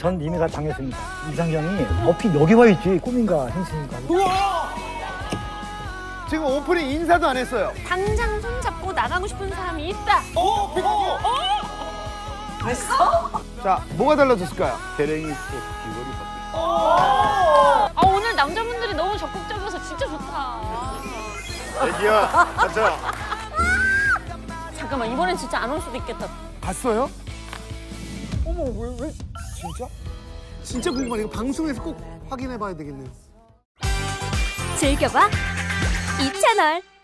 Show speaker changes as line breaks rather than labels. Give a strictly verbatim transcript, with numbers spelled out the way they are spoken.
전 이미 다 당했습니다. 이상형이 어피 여기 와 있지. 꿈인가 현실인가.
우와! 지금 오프닝 인사도 안 했어요.
당장 손잡고 나가고 싶은 사람이 있다.
어? 어?
됐어?
자, 뭐가 달라졌을까요?
대랭이 또 귀걸이 받고.
아, 오늘 남자분들이 너무 적극적이어서 진짜 좋다.
애기야, 가자.
잠깐만, 이번엔 진짜 안 올 수도 있겠다.
봤어요?
어머, 왜, 왜? 진짜? 진짜 궁금하네. 이거 방송에서 꼭 확인해봐야 되겠네요.
즐겨봐 이 채널.